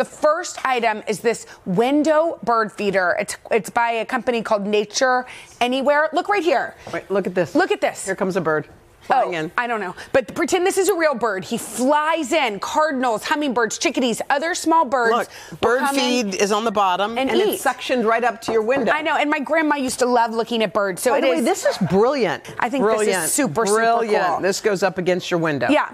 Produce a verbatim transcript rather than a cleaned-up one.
The first item is this window bird feeder. It's it's by a company called Nature Anywhere. Look right here. Wait, look at this. Look at this. Here comes a bird. Flying oh, in. I don't know. But pretend this is a real bird. He flies in. Cardinals, hummingbirds, chickadees, other small birds. Look, bird feed is on the bottom, and, and eat. it's suctioned right up to your window. I know, and my grandma used to love looking at birds. So By it the is. way, this is brilliant. I think brilliant. this is super, brilliant. super cool. This goes up against your window. Yeah.